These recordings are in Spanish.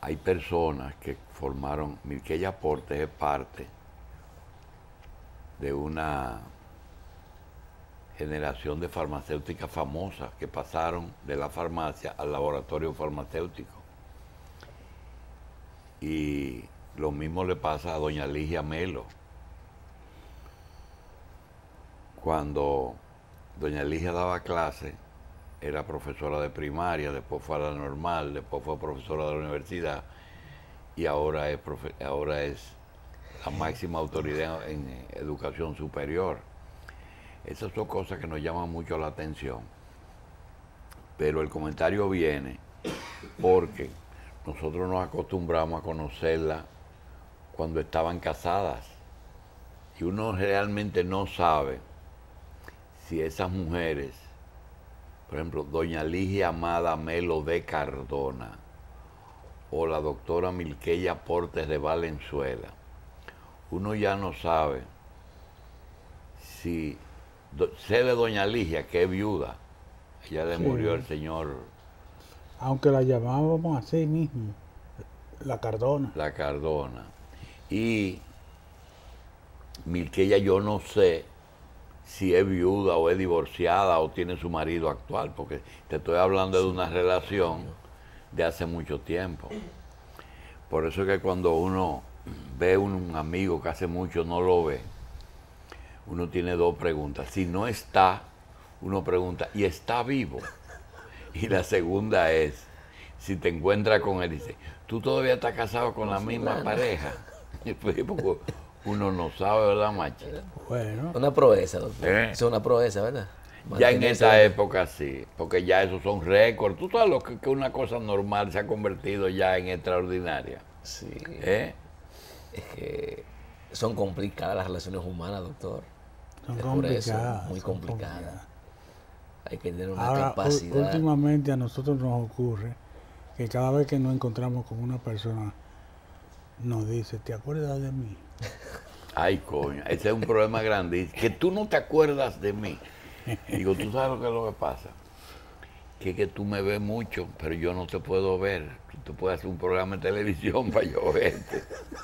hay personas que formaron, Milquella Portes es parte de una generación de farmacéuticas famosas que pasaron de la farmacia al laboratorio farmacéutico. Y lo mismo le pasa a doña Ligia Melo. Cuando doña Ligia daba clase, era profesora de primaria, después fue a la normal, después fue profesora de la universidad y ahora es la máxima autoridad en educación superior. Esas son cosas que nos llaman mucho la atención. Pero el comentario viene porque nosotros nos acostumbramos a conocerla cuando estaban casadas y uno realmente no sabe si esas mujeres, por ejemplo, doña Ligia Amada Melo de Cardona o la doctora Milquella Portes de Valenzuela, uno ya no sabe si... Sé de doña Ligia, que es viuda, ella le murió el señor... Aunque la llamábamos así mismo, la Cardona. La Cardona. Y Milquella yo no sé si es viuda o es divorciada o tiene su marido actual, porque te estoy hablando de una relación de hace mucho tiempo. Por eso es que cuando uno ve un amigo que hace mucho no lo ve, uno tiene dos preguntas. Si no está, uno pregunta, ¿y está vivo? Y la segunda es, si te encuentras con él, dice, ¿tú todavía estás casado con la misma pareja? Porque uno no sabe, ¿verdad, Machi? Bueno. Una proeza, doctor. Es una proeza, ¿verdad? Ya en esta época sí, porque ya esos son récords. Tú sabes lo que una cosa normal se ha convertido ya en extraordinaria. Sí. Es que son complicadas las relaciones humanas, doctor. Son complicadas. Muy complicadas. Hay que tener una Ahora, capacidad. Últimamente a nosotros nos ocurre que cada vez que nos encontramos con una persona nos dice, ¿te acuerdas de mí? Ay, coño, ese es un problema grandísimo. Que tú no te acuerdas de mí. Digo, ¿tú sabes lo que es lo que pasa? Que tú me ves mucho, pero yo no te puedo ver. Tú puedes hacer un programa de televisión para yo verte.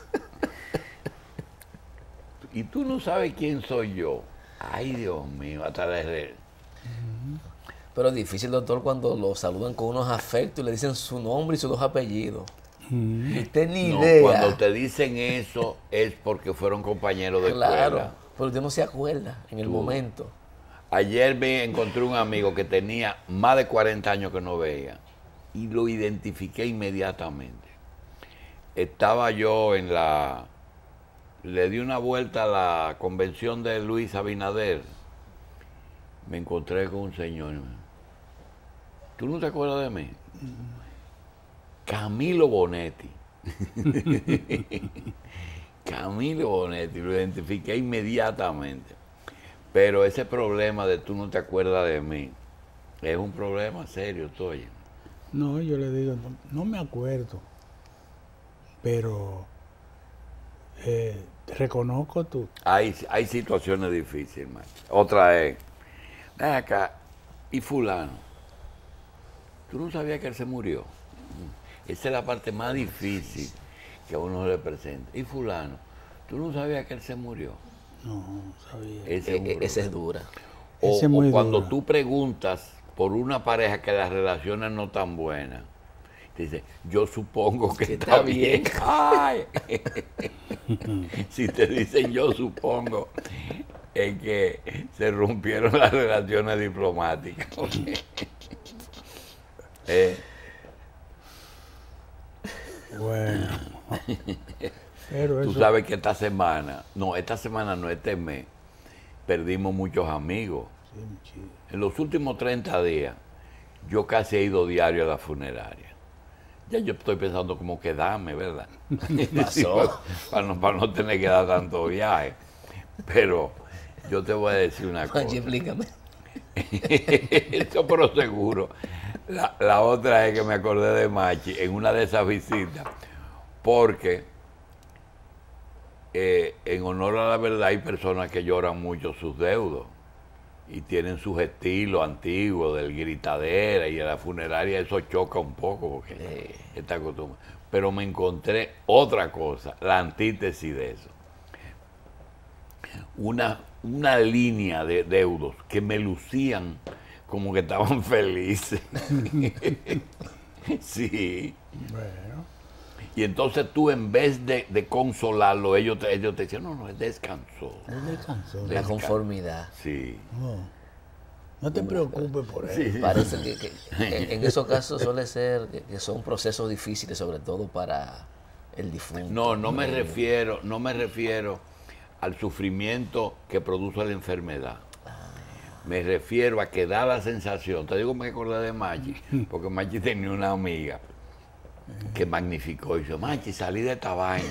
Y tú no sabes quién soy yo. Ay, Dios mío, hasta de red. Pero es difícil, doctor, cuando lo saludan con unos afectos y le dicen su nombre y sus dos apellidos. Y usted ni idea. Cuando te dicen eso es porque fueron compañeros de escuela. Pero usted no se acuerda en el momento. Ayer me encontré un amigo que tenía más de 40 años que no veía y lo identifiqué inmediatamente. Estaba yo en la... Le di una vuelta a la convención de Luis Abinader. Me encontré con un señor. ¿Tú no te acuerdas de mí? Camilo Bonetti. Camilo Bonetti, lo identifiqué inmediatamente. Pero ese problema de tú no te acuerdas de mí es un problema serio, Toye. No, yo le digo, no me acuerdo, pero reconozco tú. Hay situaciones difíciles, macho. Otra es, ven acá, y fulano, ¿tú no sabías que él se murió? Esa es la parte más difícil que a uno le presenta. Y fulano, ¿tú no sabías que él se murió? No, sabía. Esa es dura. O cuando tú preguntas por una pareja que las relaciones no están buenas, te dice, yo supongo que está bien. Ay. Si te dicen yo supongo, es que se rompieron las relaciones diplomáticas. Bueno. Pero Tú sabes que esta semana no, este mes, perdimos muchos amigos. Sí, en los últimos 30 días, yo casi he ido diario a la funeraria. Ya yo estoy pensando cómo quedarme, ¿verdad? Pasó. para no tener que dar tanto viaje. Pero yo te voy a decir una cosa. Explícame. Eso pero seguro. La otra es que me acordé de Machi en una de esas visitas, porque en honor a la verdad hay personas que lloran mucho sus deudos y tienen sus estilos antiguos del gritadera, y en la funeraria eso choca un poco porque está acostumbrado. pero me encontré otra cosa, la antítesis de eso. Una línea de deudos que me lucían como que estaban felices. Sí. Bueno, Y entonces tú, en vez de consolarlo, ellos te decían, no, él descansó. él descansó. La conformidad. Sí. No te preocupes por eso. Sí. Parece que en esos casos suele ser que son procesos difíciles, sobre todo para el difunto. No me refiero al sufrimiento que produce la enfermedad. Me refiero a que da la sensación, te digo, me acordé de Maggi, porque Maggi tenía una amiga que magnificó y dijo, Maggi, salí de esta vaina.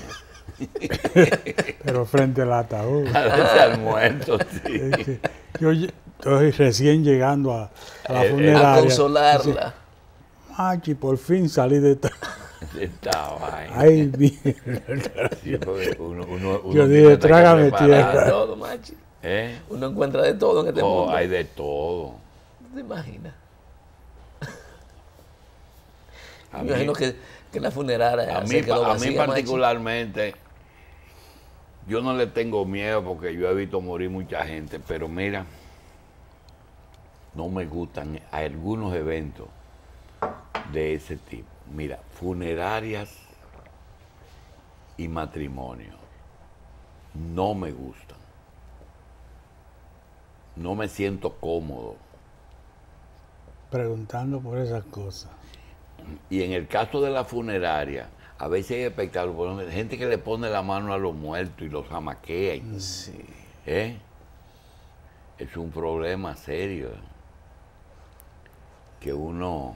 Pero frente al ataúd. Al muerto, sí. Yo estoy recién llegando a la A funeraria. consolarla. Machi, por fin salí de esta. Esta vaina. Ay, mierda. Sí, porque uno Yo tiene dije, que trágame preparar. tierra. De todo, machi. ¿Eh? Uno encuentra de todo en este Oh, mundo. hay de todo. ¿Te imaginas? A Me mí- imagino que la funeraria A se mí, quedó a mí vacía, Machi. particularmente, yo no le tengo miedo porque yo he visto morir mucha gente, pero mira, no me gustan algunos eventos de ese tipo. Mira, funerarias y matrimonio, no me gustan. No me siento cómodo. Preguntando por esas cosas. Y en el caso de la funeraria, a veces hay espectáculos, por ejemplo, gente que le pone la mano a los muertos y los jamaquea. Sí. ¿Eh? Es un problema serio. Que uno,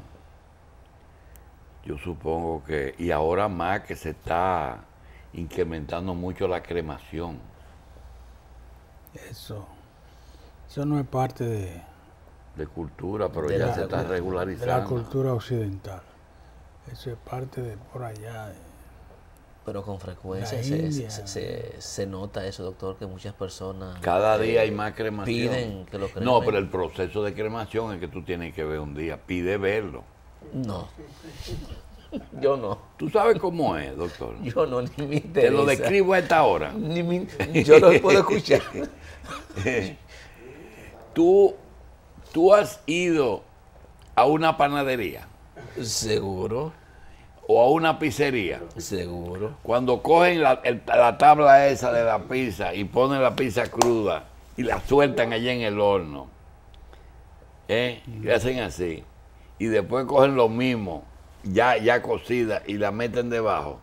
yo supongo que, y ahora más que se está incrementando mucho la cremación. Eso no es parte De cultura, pero De ya la- se está de la regularizando. cultura occidental. Eso es parte de por allá. Pero con frecuencia La se, India. se nota eso, doctor, que muchas personas Cada día hay más cremación. piden que lo cremen. No, pero el proceso de cremación es que tú tienes que ver un día. Pide verlo. No. Yo no. ¿Tú sabes cómo es, doctor? Yo no, ni me interesa. Te lo describo a esta hora. Yo no puedo escuchar. ¿Tú has ido a una panadería Seguro, o a una pizzería? seguro. Cuando cogen la tabla esa de la pizza y ponen la pizza cruda y la sueltan allá en el horno, y hacen así, y después cogen lo mismo, ya cocida, y la meten debajo,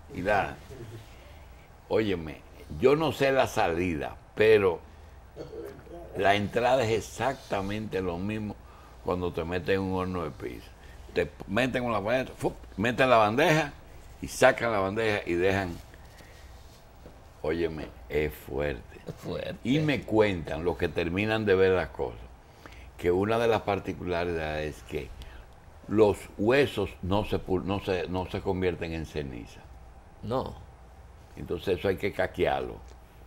óyeme, yo no sé la salida, pero la entrada es exactamente lo mismo cuando te meten en un horno de pizza. Te meten con la bandeja, meten la bandeja y sacan la bandeja y dejan. Óyeme, es fuerte. Fuerte. Y me cuentan los que terminan de ver las cosas, que una de las particularidades es que los huesos no se convierten en ceniza. No. Entonces eso hay que caquearlo.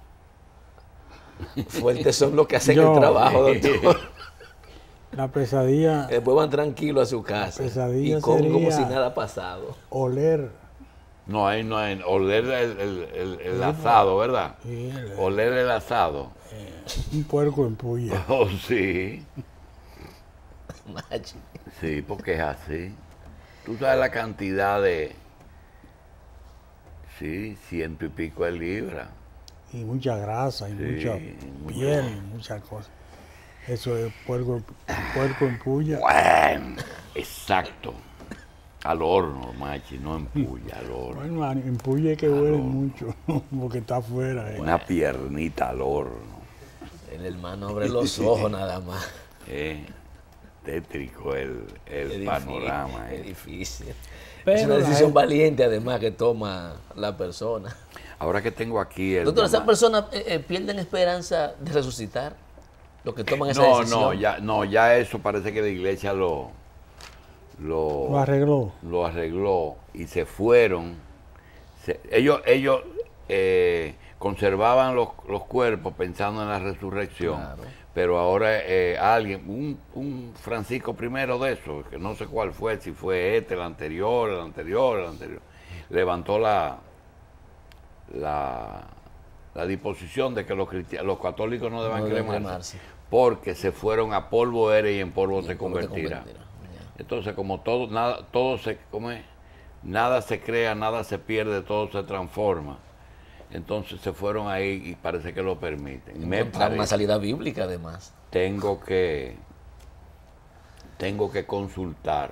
Fuertes son los que hacen Yo- el trabajo, doctor. La pesadilla, Después van tranquilos a su casa pesadilla y comen como sería- si nada ha pasado. oler. No hay, oler el asado, ¿verdad? Sí, Oler el asado. un puerco en puya. Oh, sí. Machi. Sí, porque es así. Tú sabes la cantidad de... Sí, 100 y pico de libras. Y mucha grasa, y Sí, mucha mucho. piel, y muchas cosas. Eso es puerco en puya. Bueno, exacto. Al horno, machi, no en puya, al horno. Bueno, en puya es que huele mucho, porque está afuera. Una piernita al horno. El hermano abre los ojos nada más. Tétrico el Es panorama. difícil, es difícil. Pero es una la decisión gente- valiente además que toma la persona. Ahora que tengo aquí el... Doctor, ¿esas llama- personas pierden esperanza de resucitar? Los que toman esa No, decisión. ya eso parece que la iglesia Lo arregló. lo arregló y se fueron. Ellos conservaban los cuerpos pensando en la resurrección, Claro. pero ahora alguien, un Francisco I de eso, que no sé cuál fue, si fue el anterior, levantó la disposición de que los católicos no deban cremarse, porque se fueron a polvo eres y en polvo te convertirás. Entonces, como todo, nada se crea, nada se pierde, todo se transforma. Entonces se fueron ahí y parece que lo permiten. Encontrar una salida bíblica, además. Tengo que consultar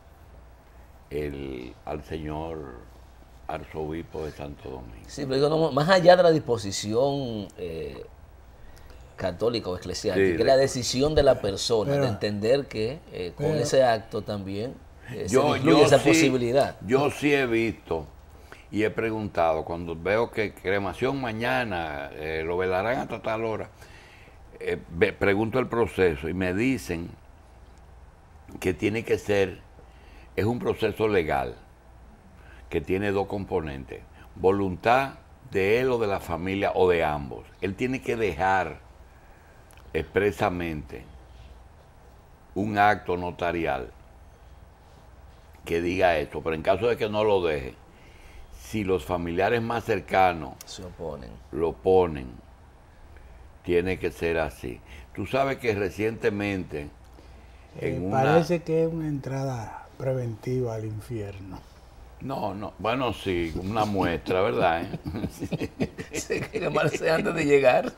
al señor arzobispo de Santo Domingo. Sí, pero digo, no, más allá de la disposición católica o eclesiástica, Sí, que es la decisión de la persona, pero, de entender que con ese acto también se Yo incluye esa sí, posibilidad. Yo sí he visto y he preguntado, cuando veo que cremación mañana, lo velarán hasta tal hora, pregunto el proceso y me dicen que tiene que ser, es un proceso legal, que tiene dos componentes, voluntad de él o de la familia o de ambos. Él tiene que dejar expresamente un acto notarial que diga esto, pero en caso de que no lo deje, si los familiares más cercanos Se oponen. lo ponen, tiene que ser así. Tú sabes que recientemente Parece que es una entrada preventiva al infierno. No, bueno, sí, una muestra, ¿verdad? Se quemarse antes de llegar.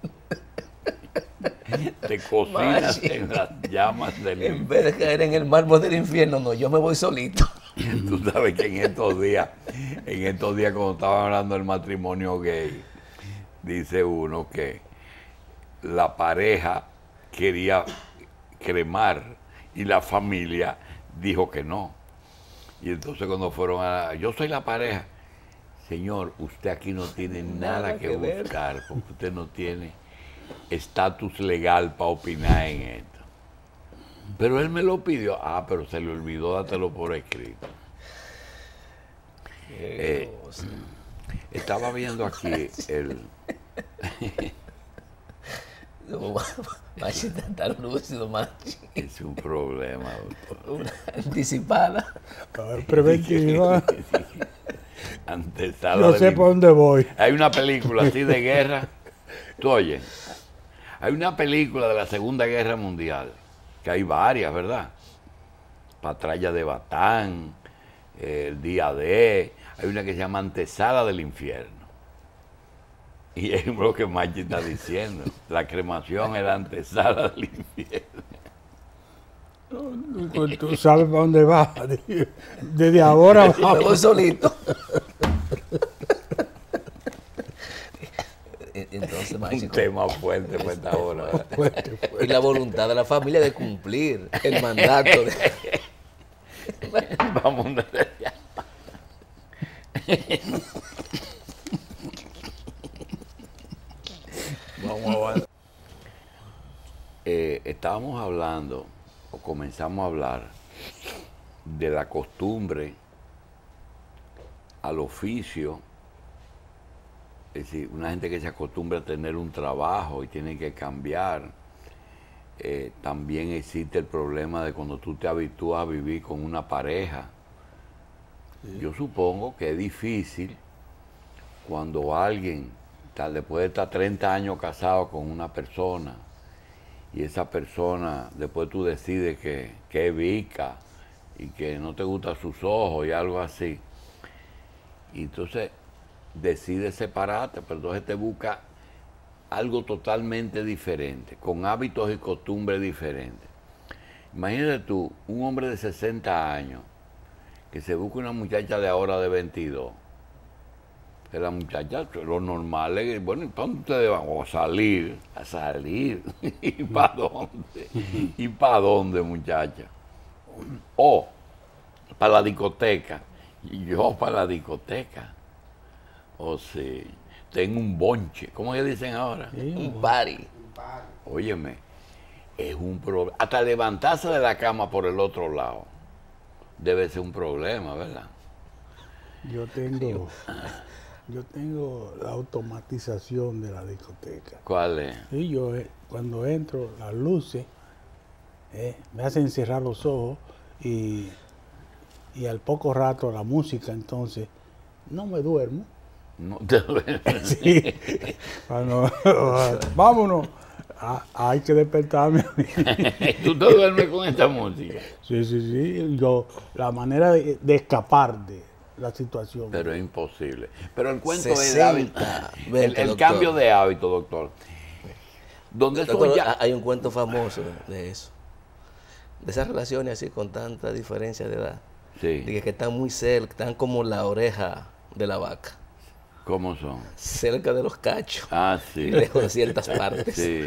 Te cocinas en las llamas del En vez de caer en el mármol del infierno, no, yo me voy solito. Tú sabes que en estos días cuando estaban hablando del matrimonio gay, dice uno que la pareja quería cremar y la familia dijo que no. Y entonces cuando fueron yo soy la pareja. Señor, usted aquí no tiene nada que buscar, porque usted no tiene estatus legal para opinar en esto. Pero él me lo pidió. Pero se le olvidó dártelo por escrito. Estaba viendo aquí Machita está lúcido, Machi. Es un problema, doctor. Una anticipada. Preventiva. Antesala Yo sé por dónde voy. Hay una película así de guerra. Tú oyes. Hay una película de la Segunda Guerra Mundial, que hay varias, ¿verdad? Patralla de Batán, el Día D. Hay una que se llama Antesala del Infierno. Y es lo que Machi está diciendo. La cremación es la antesala del infierno. Tú sabes para dónde vas. Desde ahora Me voy vamos. solito. Entonces, Machi, Un tema fuerte para esta hora. Fuerte, fuerte. y la voluntad de la familia de cumplir el mandato. Vamos a Vamos a avanzar. Estábamos hablando, o comenzamos a hablar, de la costumbre al oficio. Es decir, una gente que se acostumbra a tener un trabajo y tiene que cambiar. También existe el problema de cuando tú te habitúas a vivir con una pareja. Sí. Yo supongo que es difícil cuando alguien, después de estar 30 años casado con una persona, y esa persona, después tú decides que es vica y que no te gustan sus ojos y algo así, y entonces decides separarte, pero entonces te busca algo totalmente diferente, con hábitos y costumbres diferentes. Imagínate tú, un hombre de 60 años que se busca una muchacha de ahora de 22. Que la muchacha, lo normal es, bueno, ¿para dónde ustedes van? A salir. ¿Y para dónde? ¿Y para dónde, muchacha? O para la discoteca. Y yo para la discoteca. O sí. Tengo un bonche. ¿Cómo que dicen ahora? Sí, Un party. Óyeme, es un problema. Hasta levantarse de la cama por el otro lado debe ser un problema, ¿verdad? Yo tengo la automatización de la discoteca. ¿Cuál es? Y yo cuando entro, las luces me hacen cerrar los ojos y al poco rato la música entonces no me duermo. No te duermes. Sí. Bueno, vámonos. Hay que despertarme. Tú te duermes con esta música. Sí, sí, sí. La manera de escapar de la situación. Pero es imposible. Pero el cuento 60, es de hábito. 20, El doctor. cambio de hábito, doctor. Donde eso Doctor, ya... hay un cuento famoso de eso. De esas relaciones así con tanta diferencia de edad. Sí. De que están muy cerca, están como la oreja de la vaca. ¿Cómo son? Cerca de los cachos. Ah, sí. Y lejos de ciertas partes. Sí.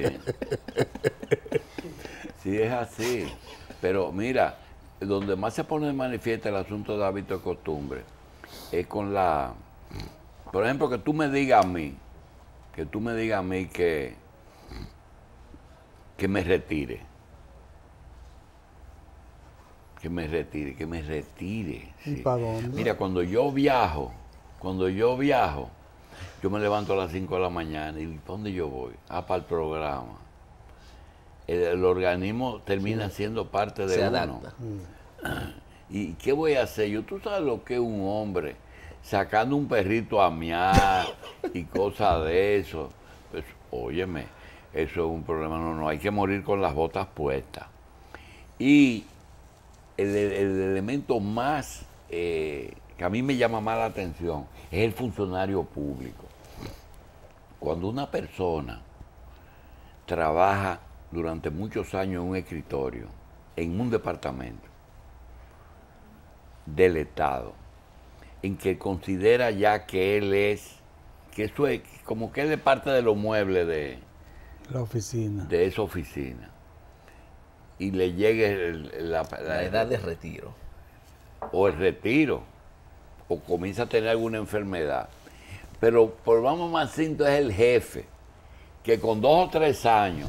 Sí, es así. Pero mira, donde más se pone de manifiesto el asunto de hábito y costumbre es con la... Por ejemplo, que tú me digas a mí que me retire. Que me retire. ¿Y Sí. para dónde? Mira, cuando yo viajo, yo me levanto a las 5 de la mañana y ¿para dónde yo voy? Para el programa. El organismo termina siendo parte de Se uno. adapta. ¿Y qué voy a hacer? Tú sabes lo que es un hombre sacando un perrito a miar y cosas de eso. Pues, óyeme, eso es un problema. No, hay que morir con las botas puestas. Y el elemento más que a mí me llama más la atención es el funcionario público. Cuando una persona trabaja durante muchos años en un escritorio, en un departamento del Estado, en que considera ya que él es, que eso es como que él es parte de los muebles de La oficina. esa oficina, y le llegue La edad de retiro. o el retiro, o comienza a tener alguna enfermedad. Pero por vamos más simple es el jefe, que con 2 o 3 años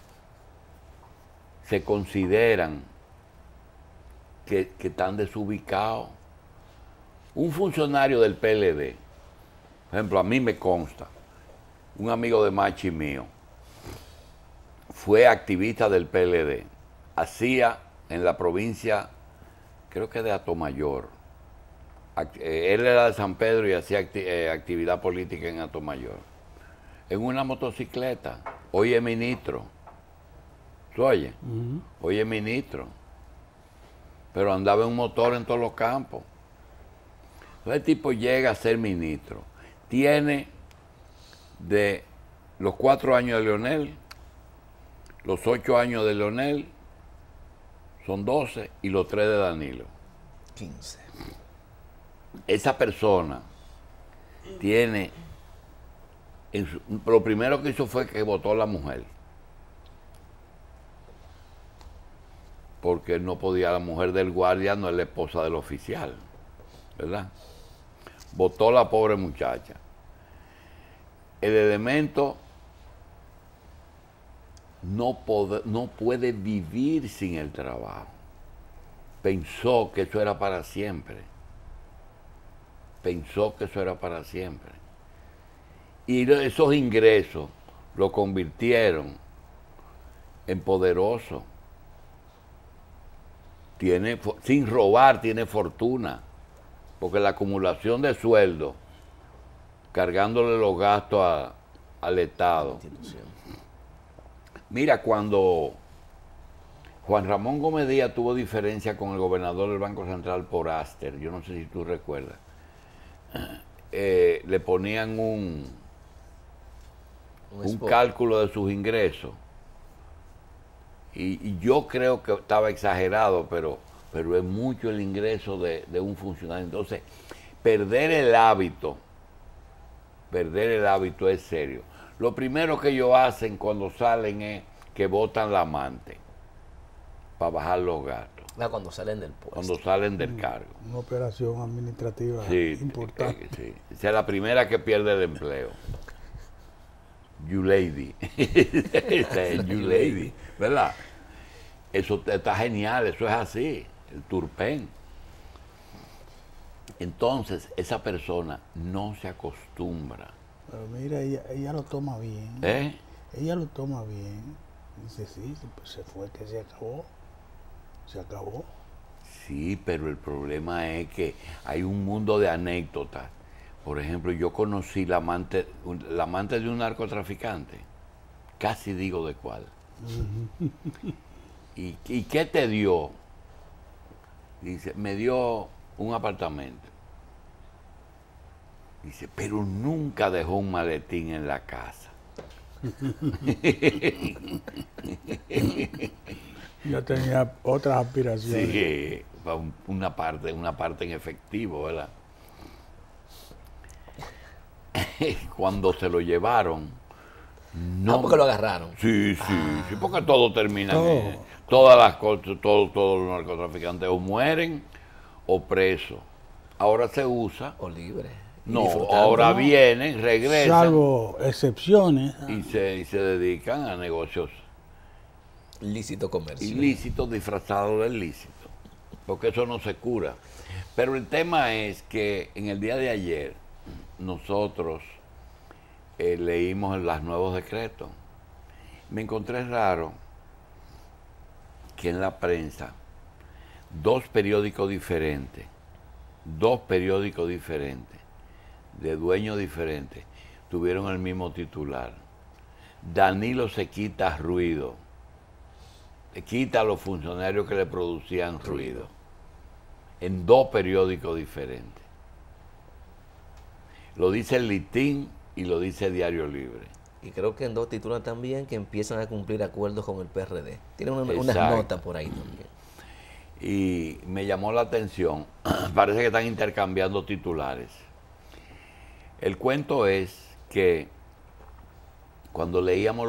se consideran que están desubicados. Un funcionario del PLD, por ejemplo, a mí me consta, un amigo de Machi mío, fue activista del PLD, hacía en la provincia, creo que de Atomayor, él era de San Pedro y hacía actividad política en Atomayor, en una motocicleta, hoy es ministro, ¿tú oyes? Hoy es ministro, pero andaba en un motor en todos los campos. Entonces el tipo llega a ser ministro, tiene de los 4 años de Leonel, los 8 años de Leonel, son 12, y los 3 de Danilo. 15. Esa persona tiene, lo primero que hizo fue que votó a la mujer. Porque no podía, la mujer del guardia no es la esposa del oficial, ¿verdad? Votó la pobre muchacha. El elemento no puede vivir sin el trabajo. Pensó que eso era para siempre. Y esos ingresos lo convirtieron en poderoso. Sin robar, tiene fortuna. Porque la acumulación de sueldo, cargándole los gastos al Estado. Mira, cuando Juan Ramón Gómez Díaz tuvo diferencia con el gobernador del Banco Central por Aster, yo no sé si tú recuerdas, le ponían un cálculo de sus ingresos. Y yo creo que estaba exagerado, pero es mucho el ingreso de un funcionario. Entonces, perder el hábito es serio. Lo primero que ellos hacen cuando salen es que botan la amante para bajar los gastos. Cuando salen del puesto. Cuando salen del cargo. Una operación administrativa importante. Sí. Esa es la primera que pierde el empleo. You lady. You lady. ¿Verdad? Eso está genial, eso es así, el turpén. Entonces, esa persona no se acostumbra. Pero mira, ella lo toma bien. ¿Eh? Ella lo toma bien. Dice, sí, pues se fue, que se acabó. Se acabó. Sí, pero el problema es que hay un mundo de anécdotas Por ejemplo, yo conocí la amante de un narcotraficante. Casi digo de cuál. ¿Y qué te dio? Dice, me dio un apartamento. Dice, pero nunca dejó un maletín en la casa. Yo tenía otras aspiraciones. Sí, una parte en efectivo, ¿verdad? Cuando se lo llevaron, no. porque lo agarraron. Sí, sí, porque todo termina. Todo. Todas las cosas, todos los narcotraficantes o mueren o presos. Ahora se usa. O libre. No, ahora vienen, regresan. Salvo excepciones. Y se dedican a negocios Lícito comercio. ilícitos disfrazados del lícito. Porque eso no se cura. Pero el tema es que en el día de ayer nosotros leímos los nuevos decretos. Me encontré raro que en la prensa dos periódicos diferentes, de dueños diferentes, tuvieron el mismo titular. Danilo se quita ruido. Quita a los funcionarios que le producían ruido. En dos periódicos diferentes. Lo dice el Listín y lo dice Diario Libre. Y creo que en dos titulan también que empiezan a cumplir acuerdos con el PRD. Tienen unas Exacto. notas por ahí también. Y me llamó la atención. Parece que están intercambiando titulares. El cuento es que cuando leíamos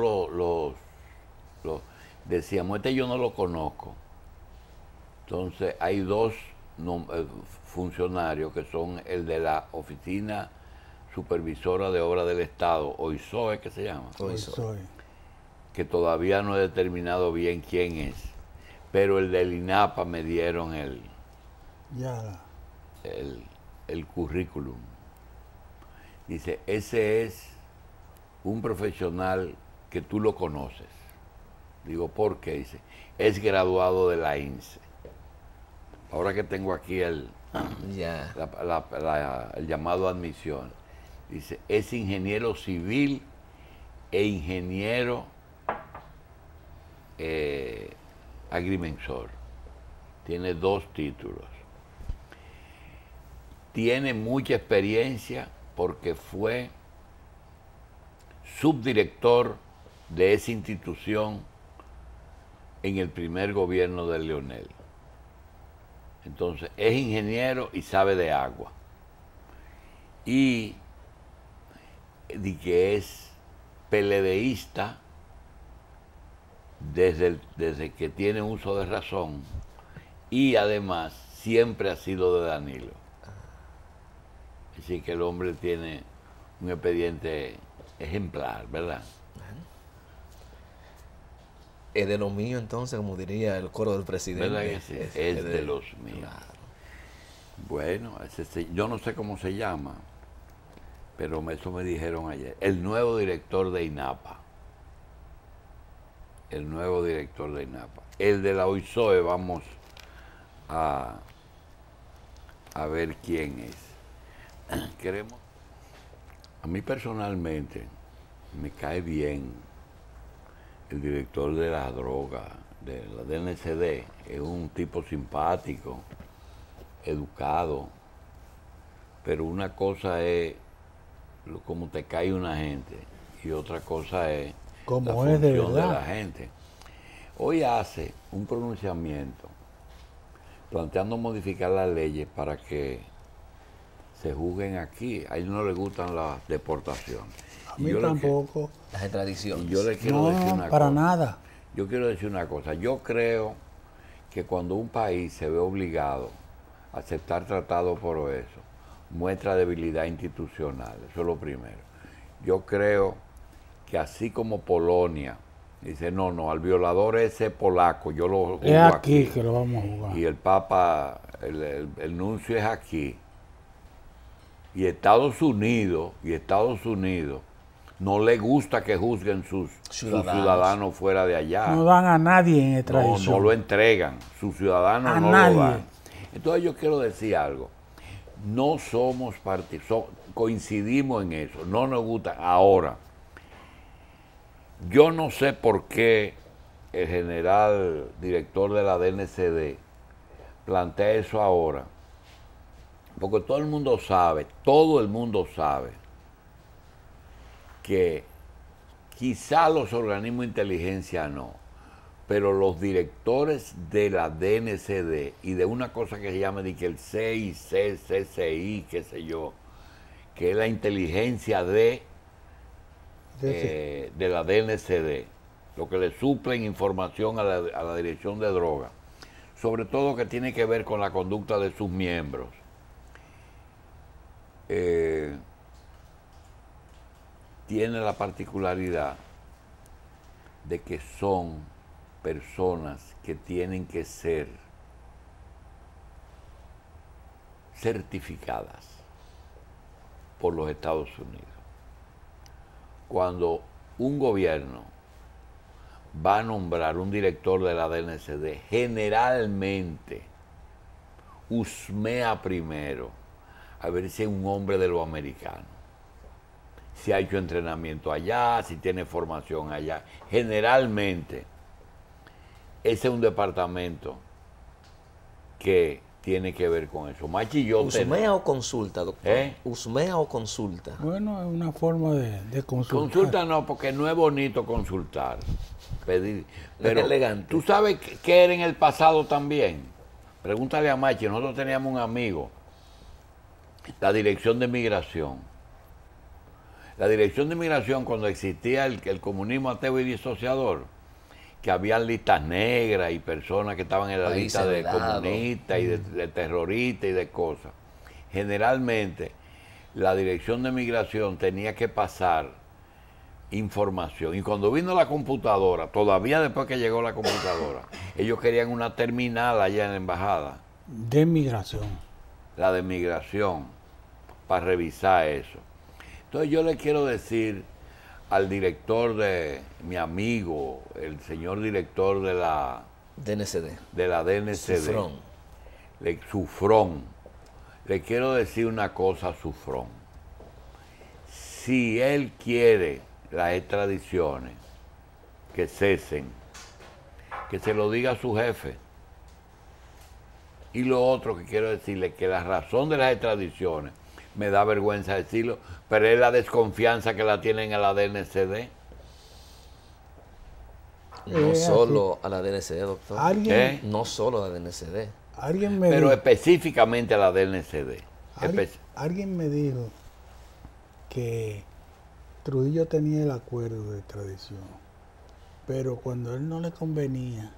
decíamos, yo no lo conozco. Entonces hay dos funcionarios que son el de la Oficina Supervisora de Obras del Estado, OISOE, que se llama, Soy. que todavía no he determinado bien quién es, pero el del INAPA me dieron el currículum. Dice, ese es un profesional que tú lo conoces. Digo, ¿por qué? Dice, es graduado de la INSE. Ahora que tengo aquí el llamado a admisión, dice, es ingeniero civil e ingeniero agrimensor. Tiene 2 títulos. Tiene mucha experiencia porque fue subdirector de esa institución en el primer gobierno de Leonel. Entonces, es ingeniero y sabe de agua. Y que es PLDista desde que tiene uso de razón, y además siempre ha sido de Danilo. Así que el hombre tiene un expediente ejemplar, ¿verdad? Es de los míos, entonces, como diría el coro del presidente. ¿Verdad que sí? Es de los míos. Claro. Bueno, yo no sé cómo se llama, pero eso me dijeron ayer. El nuevo director de INAPA. El nuevo director de INAPA. El de la OISOE, vamos a ver quién es. A mí personalmente me cae bien el director de la droga, de la DNCD. Es un tipo simpático, educado, pero una cosa es cómo te cae una gente y otra cosa es como la es de función de verdad. la gente. Hoy hace un pronunciamiento planteando modificar las leyes para que se juzguen aquí. A ellos no les gustan las deportaciones. A mí tampoco. Las extradiciones. Yo les quiero decir una para cosa. nada. Yo quiero decir una cosa. Yo creo que cuando un país se ve obligado a aceptar tratados por eso, muestra debilidad institucional. Eso es lo primero. Yo creo que así como Polonia dice, no, al violador ese polaco, yo lo juzgo Es aquí aquí. que lo vamos a jugar. Y el Papa, el nuncio es aquí. Y Estados Unidos no le gusta que juzguen sus ciudadanos fuera de allá. No dan a nadie en extradición. No lo entregan, sus ciudadanos a no nadie. lo dan. Entonces yo quiero decir algo. No somos coincidimos en eso, no nos gusta. Ahora, yo no sé por qué el general director de la DNCD plantea eso ahora, porque todo el mundo sabe que quizá los organismos de inteligencia no, pero los directores de la DNCD y de una cosa que se llama que el CIC, CCI, qué sé yo, que es la inteligencia de la DNCD, lo que le suplen información a la Dirección de Drogas, sobre todo que tiene que ver con la conducta de sus miembros. Tiene la particularidad de que son personas que tienen que ser certificadas por los Estados Unidos. Cuando un gobierno va a nombrar un director de la DNCD, generalmente husmea primero a ver si es un hombre de lo americano, si ha hecho entrenamiento allá, si tiene formación allá. Generalmente, ese es un departamento que tiene que ver con eso. Machi y yo ¿Usmea o consulta, doctor? ¿Usmea o consulta? Bueno, es una forma de consultar. Consulta no, porque no es bonito consultar, pedir. Pero es elegante. ¿Tú sabes qué era en el pasado también? Pregúntale a Machi, nosotros teníamos un amigo, la Dirección de Migración. La Dirección de Migración, cuando existía el comunismo ateo y disociador, que había listas negras y personas que estaban en la lista de comunistas y de terroristas y de cosas. Generalmente, la Dirección de Migración tenía que pasar información. Y cuando vino la computadora, todavía después que llegó la computadora, ellos querían una terminal allá en la embajada. De migración. La de migración, para revisar eso. Entonces yo le quiero decir al director de mi amigo, el señor director de la DNCD. Sufrón. Sufrón. Le quiero decir una cosa a Sufrón. Si él quiere las extradiciones que cesen, que se lo diga a su jefe. Y lo otro que quiero decirle, que la razón de las extradiciones, me da vergüenza decirlo, pero es la desconfianza que la tienen a la DNCD. No solo a la DNCD, doctor. No solo a la DNCD. Pero específicamente a la DNCD. Alguien me dijo que Trujillo tenía el acuerdo de extradición, pero cuando a él no le convenía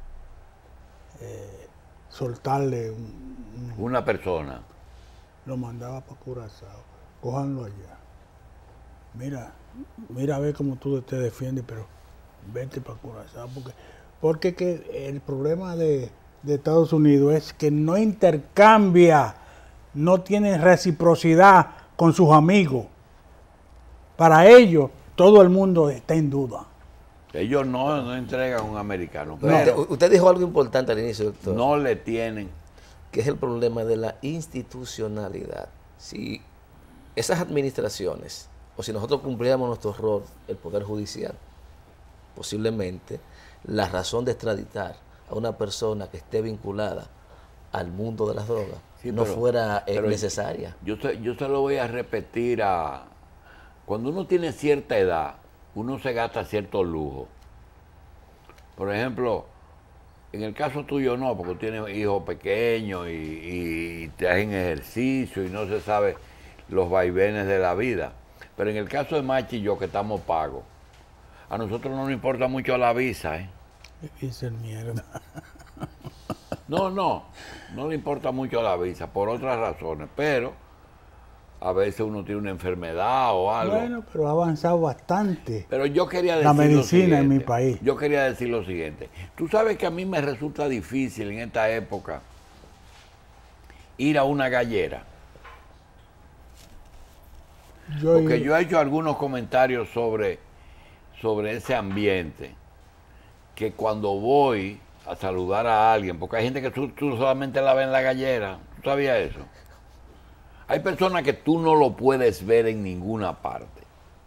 soltarle una persona, lo mandaba para Curazao. Cójanlo allá. Mira a ver cómo tú te defiendes, pero vete para Curazao. Porque que el problema de Estados Unidos es que no intercambia, no tiene reciprocidad con sus amigos. Para ellos, todo el mundo está en duda. Ellos no entregan a un americano. Pero usted dijo algo importante al inicio, doctor. No le tienen. Que es el problema de la institucionalidad. Si esas administraciones, o si nosotros cumpliéramos nuestro rol, el Poder Judicial, posiblemente la razón de extraditar a una persona que esté vinculada al mundo de las drogas no fuera necesaria. Yo se lo voy a repetir cuando uno tiene cierta edad, uno se gasta ciertos lujos. Por ejemplo, en el caso tuyo no, porque tienes hijos pequeños y te hacen ejercicio y no se sabe los vaivenes de la vida. Pero en el caso de Machi y yo, que estamos pagos, a nosotros no nos importa mucho la visa, ¿eh? Visa es mierda. No le importa mucho la visa, por otras razones, pero a veces uno tiene una enfermedad o algo. Bueno, pero ha avanzado bastante. Pero yo quería decir la medicina en mi país. Yo quería decir lo siguiente. Tú sabes que a mí me resulta difícil en esta época ir a una gallera. Porque yo he hecho algunos comentarios sobre ese ambiente, que cuando voy a saludar a alguien, porque hay gente que tú solamente la ves en la gallera, ¿tú sabías eso? Hay personas que tú no lo puedes ver en ninguna parte.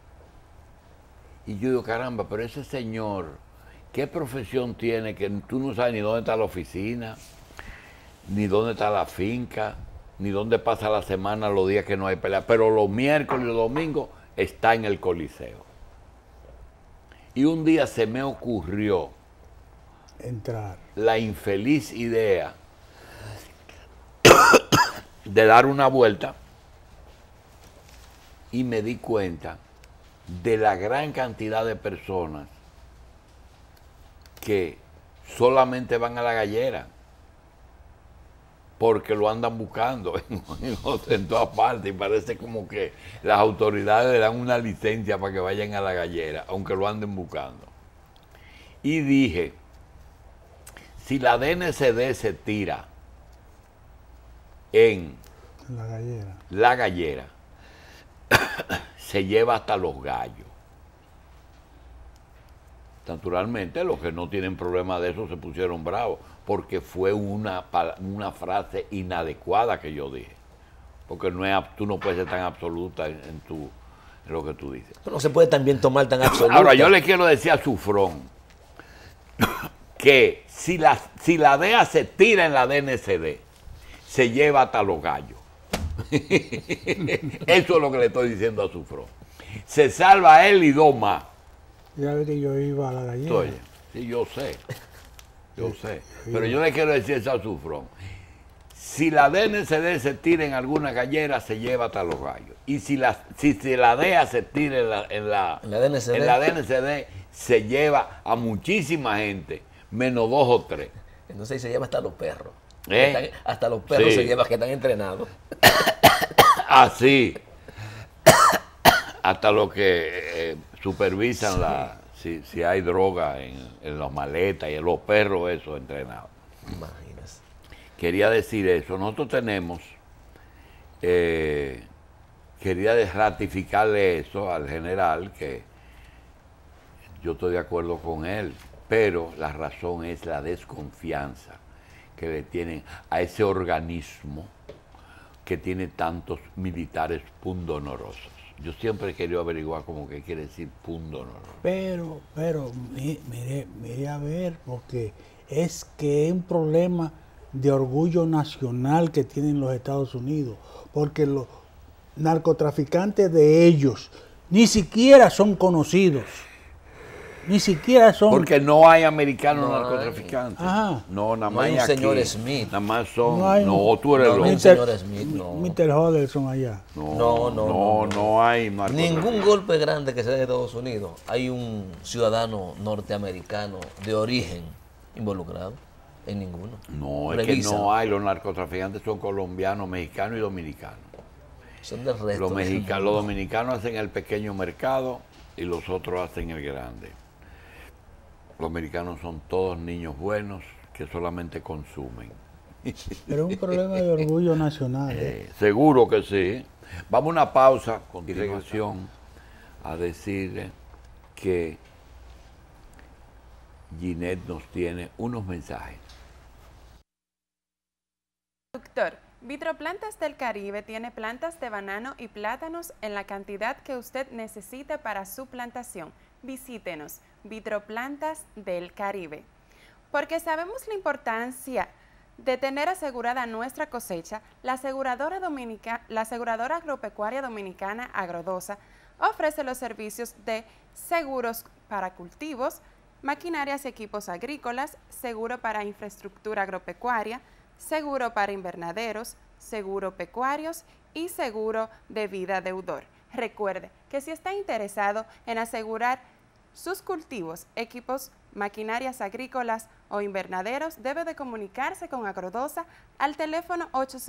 Y yo digo, caramba, pero ese señor, ¿qué profesión tiene que tú no sabes ni dónde está la oficina, ni dónde está la finca, ni dónde pasa la semana los días que no hay pelea? Pero los miércoles y los domingos está en el Coliseo. Y un día se me ocurrió Entrar. la infeliz idea de dar una vuelta y me di cuenta de la gran cantidad de personas que solamente van a la gallera porque lo andan buscando en todas partes y parece como que las autoridades le dan una licencia para que vayan a la gallera, aunque lo anden buscando. Y dije, si la DNCD se tira en la gallera, se lleva hasta los gallos. Naturalmente, los que no tienen problema de eso se pusieron bravos, porque fue una frase inadecuada que yo dije. Porque no es, tú no puedes ser tan absoluta en lo que tú dices. No se puede también tomar tan absoluta. Ahora, yo le quiero decir a Sufrón que si la DEA se tira en la DNCD, se lleva hasta los gallos. Eso es lo que le estoy diciendo a Sufrón. Se salva él y dos más. Ya ve que yo iba a la gallera. Oye, sí, yo sé. Yo sé. Pero yo le quiero decir eso a Sufrón. Si la DNCD se tira en alguna gallera, se lleva hasta los gallos. Y si la DEA se tira en la DNCD, se lleva a muchísima gente, menos dos o tres. Entonces se lleva hasta los perros. Hasta los perros se lleva que están entrenados. Así. Hasta los que supervisan si hay droga en las maletas y en los perros, eso entrenados. Imagínese. Quería decir eso. Nosotros tenemos, quería ratificarle eso al general, que yo estoy de acuerdo con él, pero la razón es la desconfianza que le tienen a ese organismo que tiene tantos militares pundonorosos. Yo siempre he querido averiguar como qué quiere decir pundonoroso. Pero, mire a ver, porque es que es un problema de orgullo nacional que tienen los Estados Unidos, porque los narcotraficantes de ellos ni siquiera son conocidos. Ni siquiera son... Porque no hay americanos narcotraficantes. Ajá. No, nada más hay un aquí. señor Smith. Nada más son... No, tú eres no, loco. un señor Smith, no. Mr. Hodgson allá. No hay narcotraficantes. Ningún golpe grande que sea de Estados Unidos hay un ciudadano norteamericano de origen involucrado. En ninguno. No, es que no hay. Los narcotraficantes son colombianos, mexicanos y dominicanos. Son del resto. Los dominicanos hacen el pequeño mercado y los otros hacen el grande. Los americanos son todos niños buenos que solamente consumen. Pero es un problema de orgullo nacional. Seguro que sí. Vamos a una pausa, a continuación, a decirle que Ginette nos tiene unos mensajes. Doctor, Vitroplantas del Caribe tiene plantas de banano y plátanos en la cantidad que usted necesite para su plantación. Visítenos, Vitroplantas del Caribe. Porque sabemos la importancia de tener asegurada nuestra cosecha, la aseguradora agropecuaria dominicana Agrodosa ofrece los servicios de seguros para cultivos, maquinarias y equipos agrícolas, seguro para infraestructura agropecuaria, seguro para invernaderos, seguro pecuarios y seguro de vida deudor. Recuerde que si está interesado en asegurar sus cultivos, equipos, maquinarias agrícolas o invernaderos, debe de comunicarse con Agrodosa al teléfono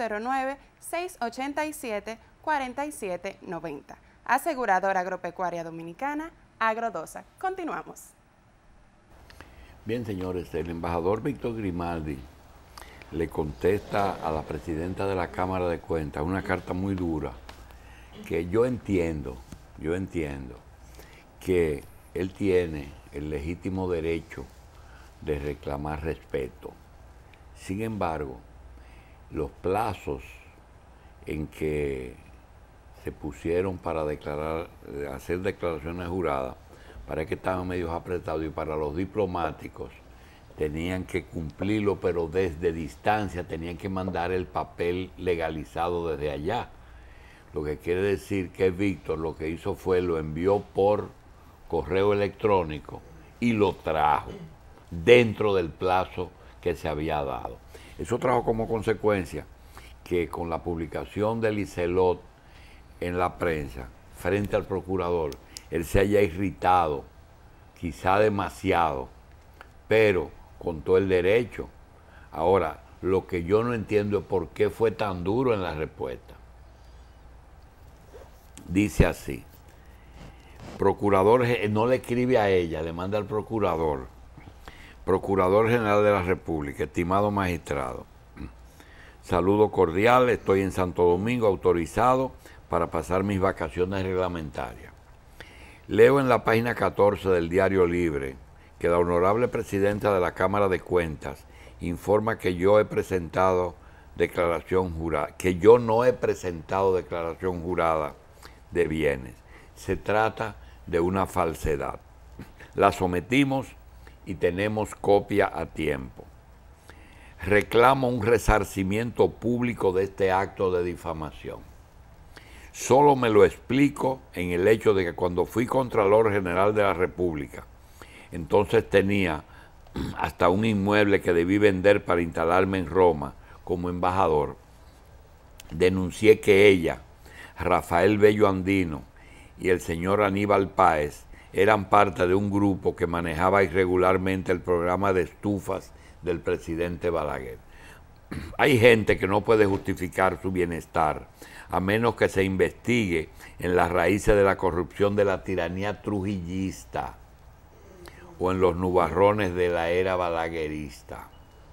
809-687-4790. Aseguradora Agropecuaria Dominicana, Agrodosa. Continuamos. Bien, señores, el embajador Víctor Grimaldi le contesta a la presidenta de la Cámara de Cuentas una carta muy dura, que yo entiendo que él tiene el legítimo derecho de reclamar respeto. Sin embargo, los plazos en que se pusieron para hacer declaraciones juradas, para que estaban medio apretados, y para los diplomáticos tenían que cumplirlo, pero desde distancia, tenían que mandar el papel legalizado desde allá. Lo que quiere decir que Víctor lo que hizo fue lo envió por correo electrónico y lo trajo dentro del plazo que se había dado. Eso trajo como consecuencia que con la publicación de Liselot en la prensa frente al procurador, él se haya irritado, quizá demasiado, pero con todo el derecho. Ahora, lo que yo no entiendo es por qué fue tan duro en la respuesta. Dice así: procurador, no le escribe a ella, le manda al procurador. Procurador General de la República, estimado magistrado, saludo cordial, estoy en Santo Domingo autorizado para pasar mis vacaciones reglamentarias. Leo en la página 14 del Diario Libre que la honorable presidenta de la Cámara de Cuentas informa que yo no he presentado declaración jurada de bienes. Se trata de una falsedad. La sometimos y tenemos copia a tiempo. Reclamo un resarcimiento público de este acto de difamación. Solo me lo explico en el hecho de que cuando fui Contralor General de la República, entonces tenía hasta un inmueble que debí vender para instalarme en Roma como embajador. Denuncié que ella, Rafael Bello Andino y el señor Aníbal Páez eran parte de un grupo que manejaba irregularmente el programa de estufas del presidente Balaguer. Hay gente que no puede justificar su bienestar a menos que se investigue en las raíces de la corrupción de la tiranía trujillista o en los nubarrones de la era balaguerista.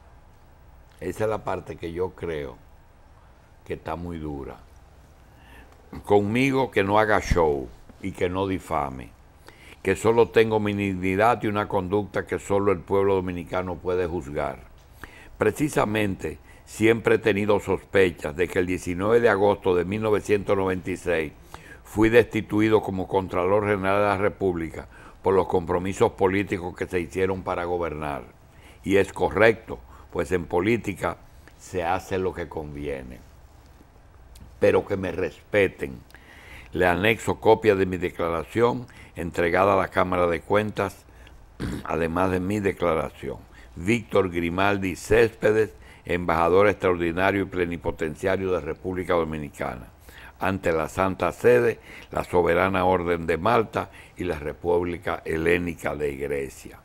Esa es la parte que yo creo que está muy dura. Conmigo que no haga show y que no difame, que solo tengo mi dignidad y una conducta que solo el pueblo dominicano puede juzgar. Precisamente, siempre he tenido sospechas de que el 19 de agosto de 1996 fui destituido como Contralor General de la República por los compromisos políticos que se hicieron para gobernar. Y es correcto, pues en política se hace lo que conviene. Pero que me respeten. Le anexo copia de mi declaración entregada a la Cámara de Cuentas, además de mi declaración. Víctor Grimaldi Céspedes, embajador extraordinario y plenipotenciario de República Dominicana, ante la Santa Sede, la Soberana Orden de Malta y la República Helénica de Grecia.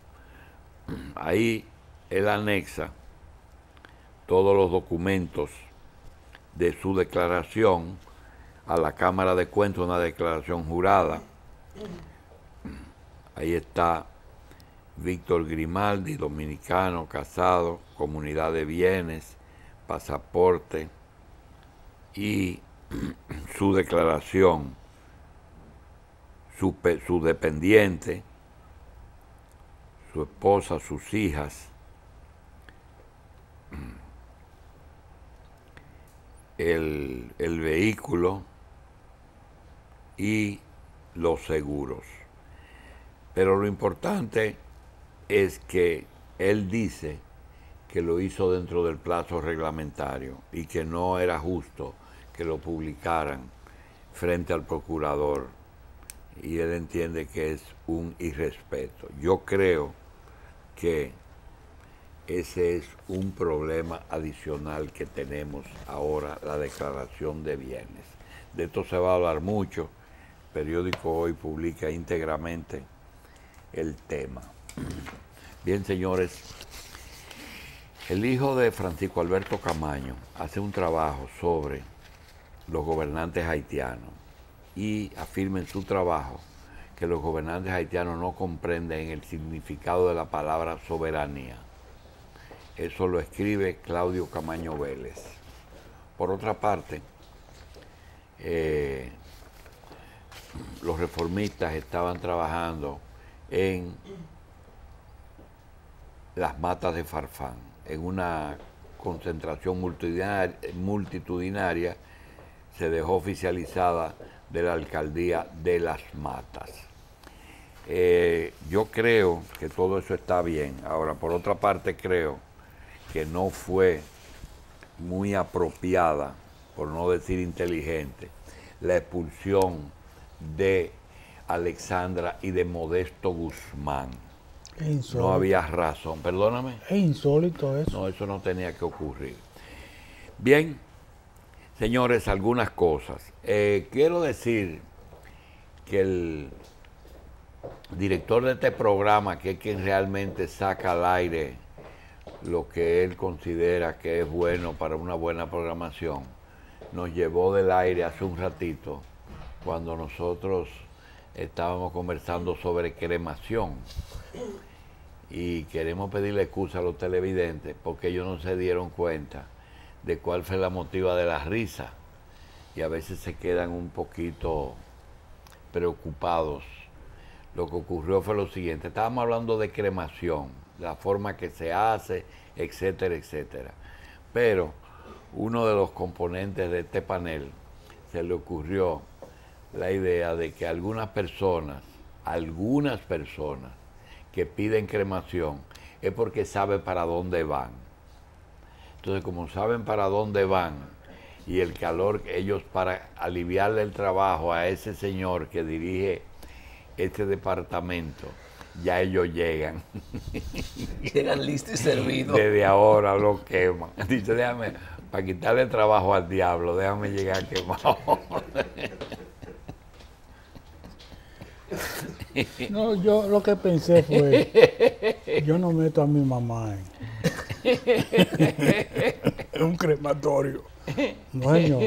Ahí él anexa todos los documentos de su declaración a la Cámara de Cuentas, una declaración jurada. Ahí está Víctor Grimaldi, dominicano, casado, comunidad de bienes, pasaporte y su declaración, su dependiente, su esposa, sus hijas, el vehículo y los seguros. Pero lo importante es que él dice que lo hizo dentro del plazo reglamentario y que no era justo que lo publicaran frente al procurador, y él entiende que es un irrespeto. Yo creo que ese es un problema adicional que tenemos ahora, la declaración de bienes. De esto se va a hablar mucho. El periódico Hoy publica íntegramente el tema. Bien, señores, el hijo de Francisco Alberto Camaño hace un trabajo sobre los gobernantes haitianos y afirma en su trabajo que los gobernantes haitianos no comprenden el significado de la palabra soberanía. Eso lo escribe Claudio Camaño Vélez. Por otra parte, los reformistas estaban trabajando en las matas de Farfán, en una concentración multitudinaria se dejó oficializada de la alcaldía de Las Matas. Yo creo que todo eso está bien. Ahora, por otra parte, creo que no fue muy apropiada, por no decir inteligente, la expulsión de Alexandra y de Modesto Guzmán. No había razón. Perdóname. Es insólito eso. No, eso no tenía que ocurrir. Bien, señores, algunas cosas. Quiero decir que el director de este programa, que es quien realmente saca al aire lo que él considera que es bueno para una buena programación, nos llevó del aire hace un ratito cuando nosotros estábamos conversando sobre cremación. Y queremos pedirle excusa a los televidentes porque ellos no se dieron cuenta de cuál fue la motiva de la risa y a veces se quedan un poquito preocupados. Lo que ocurrió fue lo siguiente: estábamos hablando de cremación, la forma que se hace, etcétera, etcétera. Pero uno de los componentes de este panel se le ocurrió la idea de que algunas personas que piden cremación es porque saben para dónde van. Entonces, como saben para dónde van y el calor, ellos, para aliviarle el trabajo a ese señor que dirige este departamento, ya ellos llegan. Llegan listos y servidos. Desde ahora lo queman. Dice, déjame, para quitarle el trabajo al diablo, déjame llegar quemado. No, yo lo que pensé fue, yo no meto a mi mamá en un crematorio. No, señor.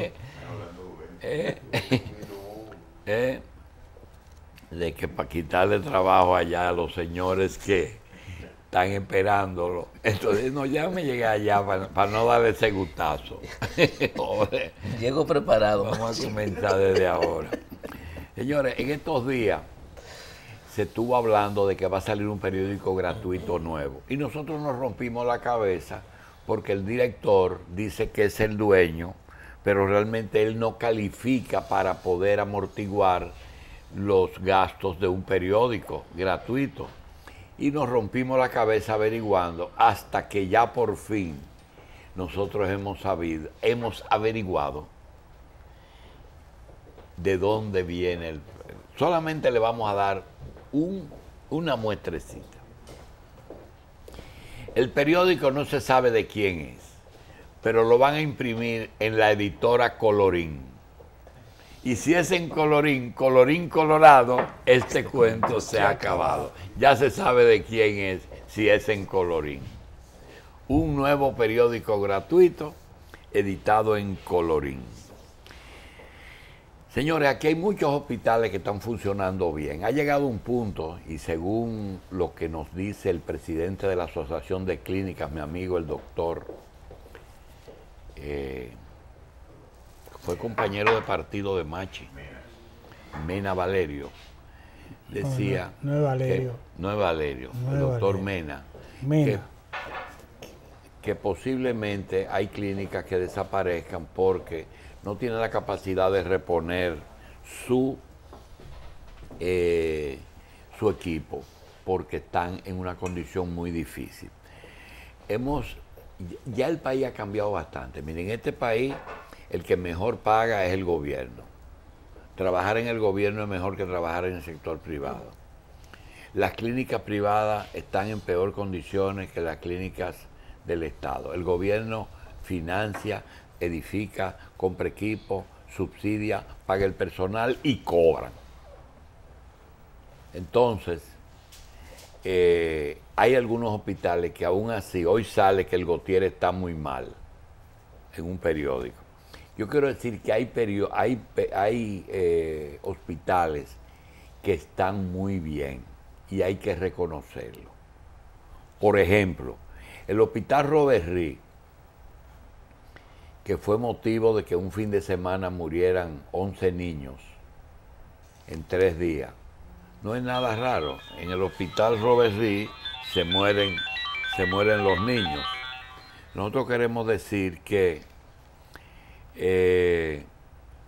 De que para quitarle trabajo allá a los señores que están esperándolo. Entonces, no, ya me llegué allá para no darle ese gustazo. Llego preparado. Vamos a comenzar desde ahora. Señores, en estos días se estuvo hablando de que va a salir un periódico gratuito nuevo. Y nosotros nos rompimos la cabeza porque el director dice que es el dueño, pero realmente él no califica para poder amortiguar los gastos de un periódico gratuito. Y nos rompimos la cabeza averiguando hasta que ya por fin nosotros hemos averiguado de dónde viene el... Solamente le vamos a dar una muestrecita. El periódico no se sabe de quién es, pero lo van a imprimir en la editora Colorín. Y si es en Colorín Colorado, este cuento se ha acabado. Ya se sabe de quién es, si es en Colorín. Un nuevo periódico gratuito editado en Colorín. Señores, aquí hay muchos hospitales que están funcionando bien. Ha llegado un punto, y según lo que nos dice el presidente de la Asociación de Clínicas, mi amigo el doctor, fue compañero de partido de Machi, Mena Valerio, decía... No es Valerio. No es Valerio, el doctor Mena. Que posiblemente hay clínicas que desaparezcan porque no tienen la capacidad de reponer su equipo, porque están en una condición muy difícil. Ya el país ha cambiado bastante. Miren, en este país el que mejor paga es el gobierno. Trabajar en el gobierno es mejor que trabajar en el sector privado. Las clínicas privadas están en peor condiciones que las clínicas del Estado. El gobierno financia, edifica, compra equipo, subsidia, paga el personal y cobran. Entonces, hay algunos hospitales que aún así, hoy sale que el Gautier está muy mal en un periódico. Yo quiero decir que hay hospitales que están muy bien y hay que reconocerlo. Por ejemplo, el Hospital Robert Reed, que fue motivo de que un fin de semana murieran 11 niños en 3 días. No es nada raro. En el Hospital Robert Reed se mueren los niños. Nosotros queremos decir que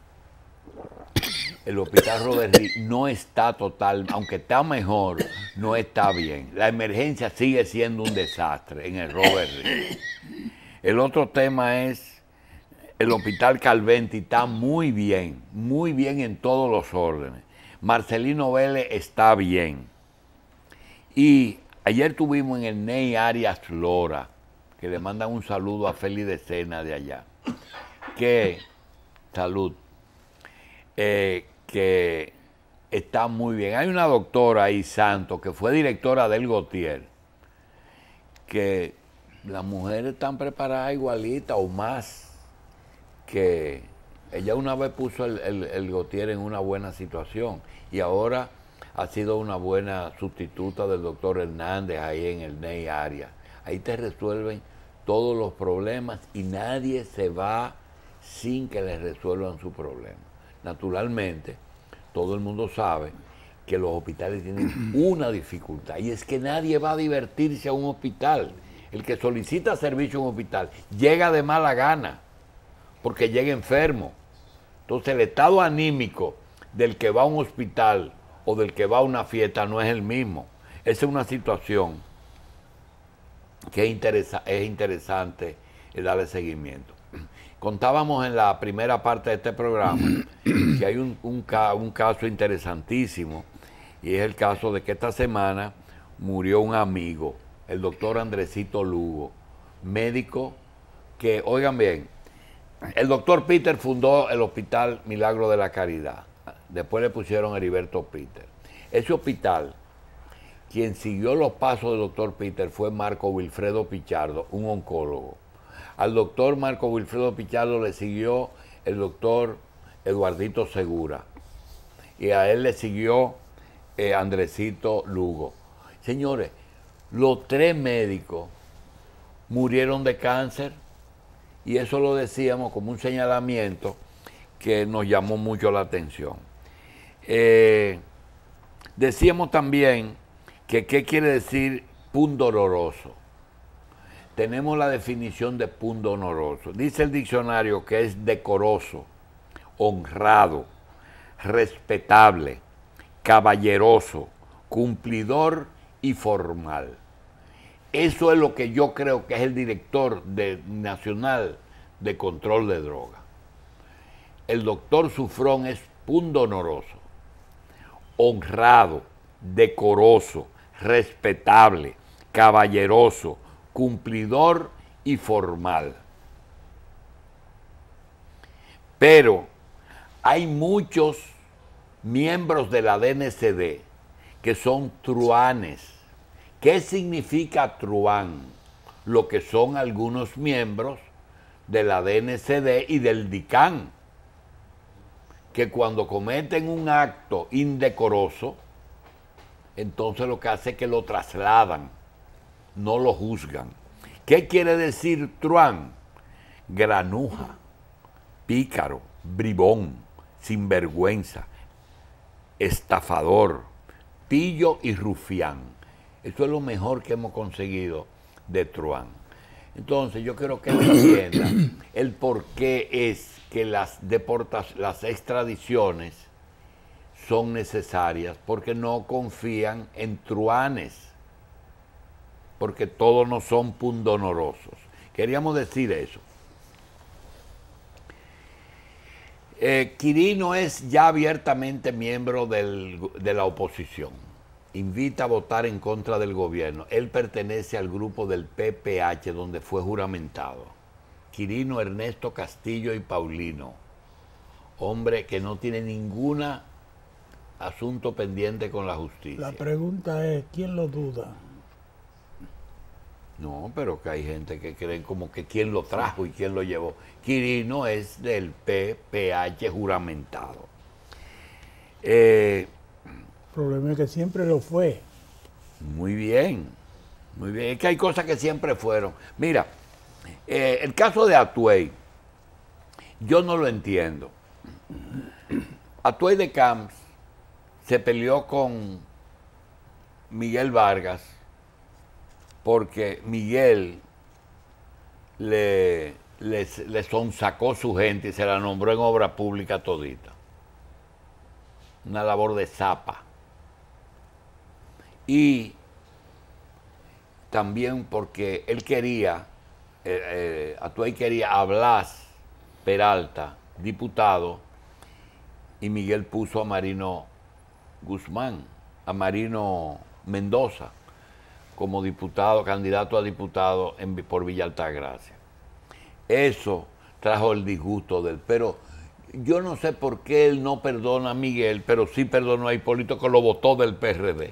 el hospital Robert Reed no está total, aunque está mejor, no está bien. La emergencia sigue siendo un desastre en el Robert Reed. El otro tema es el hospital Calventi, está muy bien en todos los órdenes. Marcelino Vélez está bien. Y ayer tuvimos en el Ney Arias Lora, que le mandan un saludo a Félix de Sena de allá, que, salud, que está muy bien. Hay una doctora ahí, Santos, que fue directora del Gautier, que las mujeres están preparadas igualita o más, que ella una vez puso el Gautier en una buena situación y ahora ha sido una buena sustituta del doctor Hernández ahí en el Ney Arias. Ahí te resuelven todos los problemas y nadie se va sin que les resuelvan su problema. Naturalmente, todo el mundo sabe que los hospitales tienen una dificultad y es que nadie va a divertirse a un hospital. El que solicita servicio a un hospital llega de mala gana porque llega enfermo. Entonces el estado anímico del que va a un hospital o del que va a una fiesta no es el mismo. Esa es una situación que es interesante darle seguimiento. Contábamos en la primera parte de este programa que hay un caso interesantísimo y es el caso de que esta semana murió un amigo, el doctor Andresito Lugo, médico que, oigan bien, el doctor Peter fundó el Hospital Milagro de la Caridad. Después le pusieron Heriberto Peter. Ese hospital, quien siguió los pasos del doctor Peter fue Marco Wilfredo Pichardo, un oncólogo. Al doctor Marco Wilfredo Pichardo le siguió el doctor Eduardito Segura. Y a él le siguió Andresito Lugo. Señores, los tres médicos murieron de cáncer y eso lo decíamos como un señalamiento que nos llamó mucho la atención. Decíamos también que qué quiere decir pundonoroso. Tenemos la definición de pundonoroso. Dice el diccionario que es decoroso, honrado, respetable, caballeroso, cumplidor y formal. Eso es lo que yo creo que es el director nacional de control de drogas. El doctor Sufrón es pundonoroso, honrado, decoroso, respetable, caballeroso, cumplidor y formal. Pero hay muchos miembros de la DNCD que son truanes. ¿Qué significa truán? Lo que son algunos miembros de la DNCD y del DICAN, que cuando cometen un acto indecoroso, entonces lo que hace es que lo trasladan, no lo juzgan. ¿Qué quiere decir truán? Granuja, pícaro, bribón, sinvergüenza, estafador, pillo y rufián. Eso es lo mejor que hemos conseguido de truán. Entonces yo quiero que entiendan el por qué es que las extradiciones son necesarias, porque no confían en truanes, porque todos no son pundonorosos. Queríamos decir eso. Quirino es ya abiertamente miembro de la oposición. Invita a votar en contra del gobierno. Él pertenece al grupo del PPH, donde fue juramentado. Quirino Ernesto Castillo y Paulino. Hombre que no tiene ningún asunto pendiente con la justicia. La pregunta es, ¿quién lo duda? No, pero que hay gente que creen como que quién lo trajo y quién lo llevó. Quirino es del PPH juramentado. El problema es que siempre lo fue. Muy bien, muy bien. Es que hay cosas que siempre fueron. Mira, el caso de Atuey, yo no lo entiendo. Atuey de Camps se peleó con Miguel Vargas porque Miguel le sonsacó su gente y se la nombró en obra pública todita. una labor de zapa. Y también porque él quería, Atuey quería a Blas Peralta, diputado, y Miguel puso a Marino Guzmán, a Marino Mendoza, como diputado, candidato a diputado por Villa Altagracia. Eso trajo el disgusto de él, pero yo no sé por qué él no perdona a Miguel, pero sí perdonó a Hipólito, que lo votó del PRD.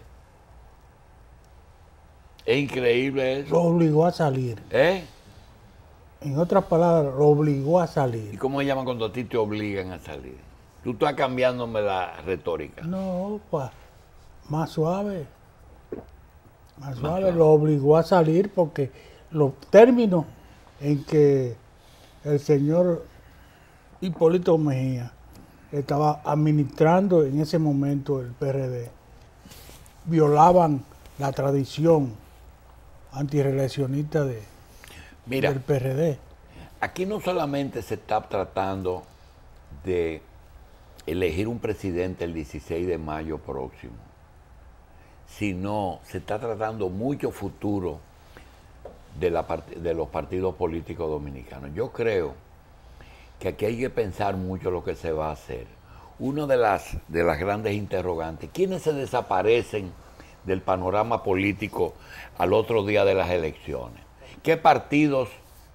Es increíble eso. Lo obligó a salir. En otras palabras, lo obligó a ¿Y salir. cómo se llama cuando a ti te obligan a salir? Tú estás cambiándome la retórica. No, pues, más suave. Más suave, lo obligó a salir porque los términos en que el señor Hipólito Mejía estaba administrando en ese momento el PRD violaban la tradición antirreeleccionista Mira, del PRD. aquí no solamente se está tratando de elegir un presidente el 16 de mayo próximo, sino se está tratando mucho futuro de los partidos políticos dominicanos. Yo creo que aquí hay que pensar mucho lo que se va a hacer. Una de las grandes interrogantes, ¿quiénes se desaparecen del panorama político al otro día de las elecciones? ¿Qué partidos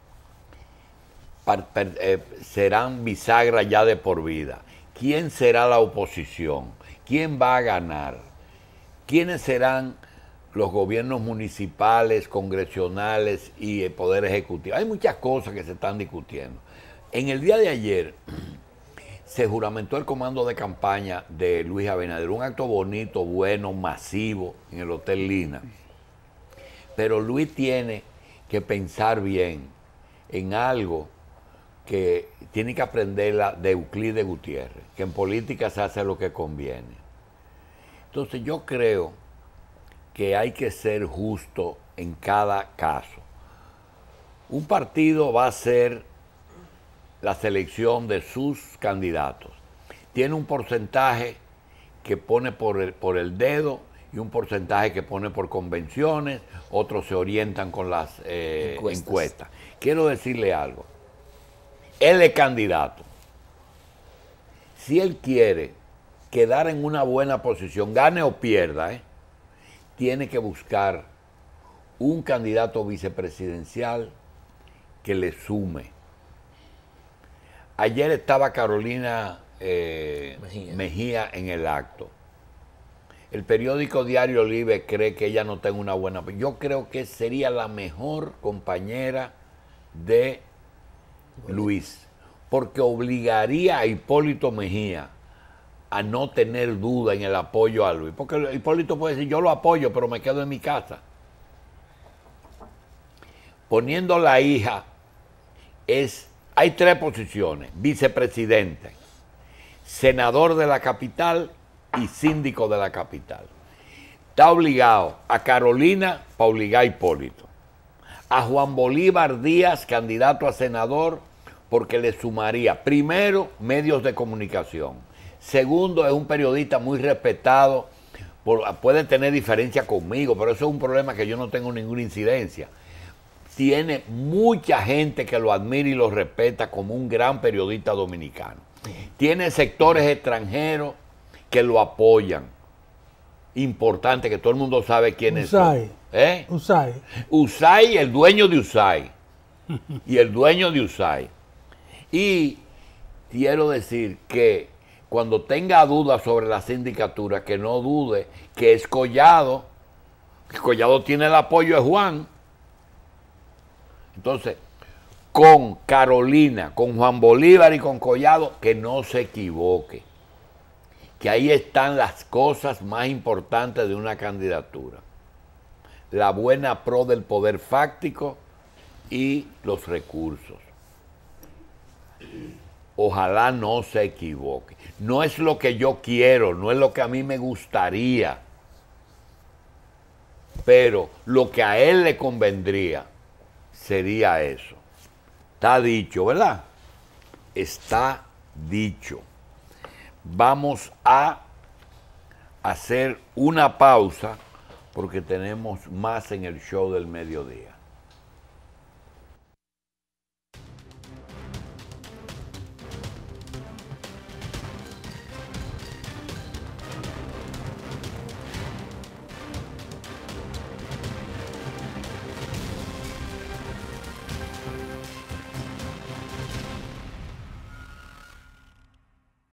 serán bisagra ya de por vida? ¿Quién será la oposición? ¿Quién va a ganar? ¿Quiénes serán los gobiernos municipales, congresionales y el Poder Ejecutivo? Hay muchas cosas que se están discutiendo. En el día de ayer se juramentó el comando de campaña de Luis Abinader, un acto bonito, bueno, masivo, en el Hotel Lina. Pero Luis tiene que pensar bien en algo que tiene que aprender de Euclides Gutiérrez, que en política se hace lo que conviene. Entonces yo creo que hay que ser justo en cada caso. Un partido va a hacer la selección de sus candidatos. Tiene un porcentaje que pone por el dedo y un porcentaje que pone por convenciones, otros se orientan con las encuestas. Quiero decirle algo. Él es candidato. Si él quiere quedar en una buena posición, gane o pierda, tiene que buscar un candidato vicepresidencial que le sume. Ayer estaba Carolina Mejía en el acto. El periódico Diario Libre cree que ella no tenga una buena... Yo creo que sería la mejor compañera de Luis, porque obligaría a Hipólito Mejía a no tener duda en el apoyo a Luis. Porque Hipólito puede decir, yo lo apoyo, pero me quedo en mi casa. Poniendo la hija, hay tres posiciones: vicepresidente, senador de la capital y síndico de la capital. Está obligado a Carolina para obligar a Hipólito. A Juan Bolívar Díaz, candidato a senador, porque le sumaría, primero, medios de comunicación. Segundo, es un periodista muy respetado, puede tener diferencia conmigo, pero eso es un problema que yo no tengo ninguna incidencia. Tiene mucha gente que lo admira y lo respeta como un gran periodista dominicano. Tiene sectores extranjeros que lo apoyan. Importante, que todo el mundo sabe quiénes son. USAID, el dueño de USAID. Y el dueño de USAID. Y quiero decir que cuando tenga dudas sobre la sindicatura, que no dude que es Collado, que Collado tiene el apoyo de Juan. Entonces, con Carolina, con Juan Bolívar y con Collado, que no se equivoque. Que ahí están las cosas más importantes de una candidatura. La buena pro del poder fáctico y los recursos. Ojalá no se equivoque. No es lo que yo quiero, no es lo que a mí me gustaría, pero lo que a él le convendría sería eso. Está dicho, ¿verdad? Está dicho. Vamos a hacer una pausa porque tenemos más en el show del mediodía.